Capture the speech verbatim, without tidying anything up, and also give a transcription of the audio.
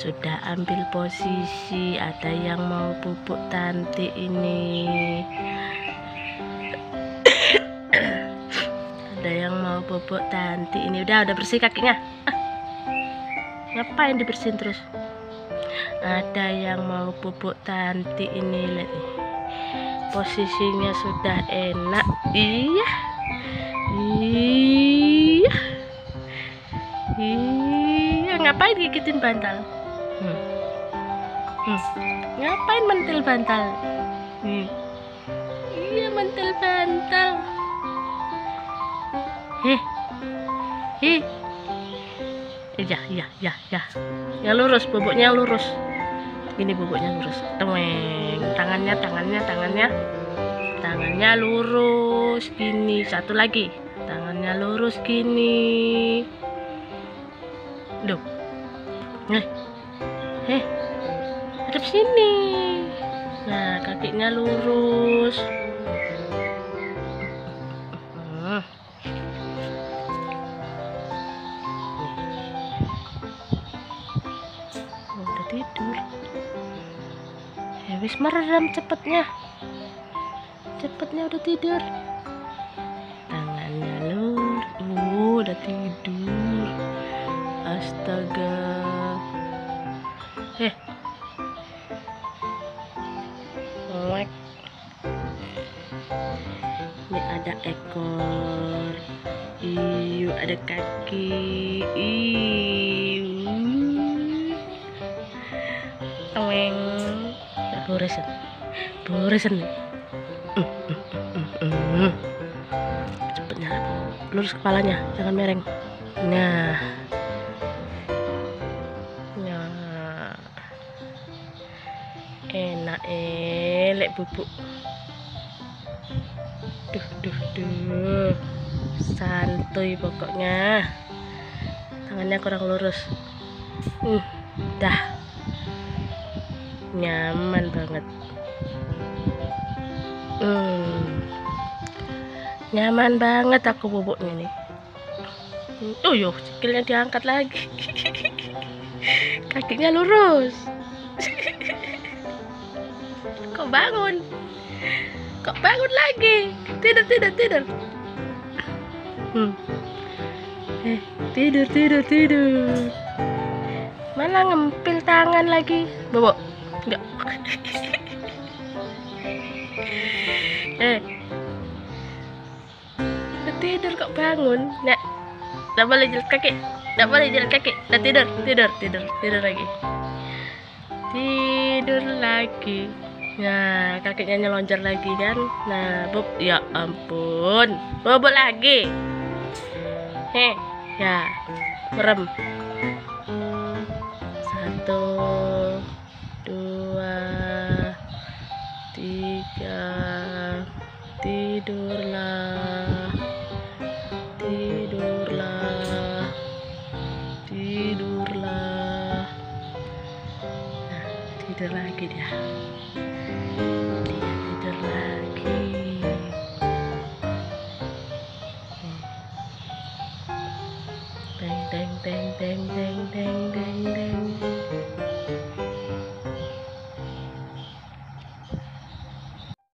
sudah ambil posisi. Ada yang mau pupuk Tanti ini. Ada yang mau pupuk Tanti ini. Udah udah bersih kakinya. Ah, ngapain dibersihin terus? Ada yang mau pupuk Tanti ini. Lihat nih, posisinya sudah enak. Iya, iya, iya. Ngapain gigitin bantal? Hmm. Hmm. Ngapain mentil bantal? Hmm. Iya, mentil bantal. Heh, heh. Iya, iya, iya, ya. Yang lurus, boboknya lurus. Ini boboknya lurus. Temeng. Tangannya, tangannya, tangannya. Tangannya lurus gini. Satu lagi. Tangannya lurus gini. Duh. Eh. Eh. Hadap sini. Nah, kakinya lurus. Hmm. Udah tidur. Ya wis merem cepetnya. Cepetnya udah tidur. Tangannya lurus. Uh, udah tidur. Astaga. Eh. Ngek. Ini ada ekor. Iu, ada kaki. Iu. Taweng. Lurusin. Lurusin. Mm, mm, mm, mm, mm. Cepetnya lurus kepalanya, jangan mereng. Nah. Nah. Enak elek bubuk. Duh, duh, duh. Santuy pokoknya. Tangannya kurang lurus. Uh, dah. Nyaman banget. Hmm. Nyaman banget aku bubuknya nih. Oh yo, sikilnya diangkat lagi. Kakinya lurus. Kok bangun? Kok bangun lagi? Tidur, tidur, tidur. Hmm. Eh, tidur, tidur, tidur. Malah ngempil tangan lagi. Bobok. Enggak. Eh. Udah tidur kok bangun? Nggak. Nggak boleh jalan kaki. Nggak boleh jalan kaki. Udah tidur, tidur, tidur, tidur lagi. Tidur lagi. Nah, kakinya nyelonjor lagi kan. Nah, bob, ya ampun. Bobok lagi. Heh, ya. Merem. Satu, dua, tiga. Tidurlah. Tidurlah. Tidurlah. Nah, tidur lagi dia.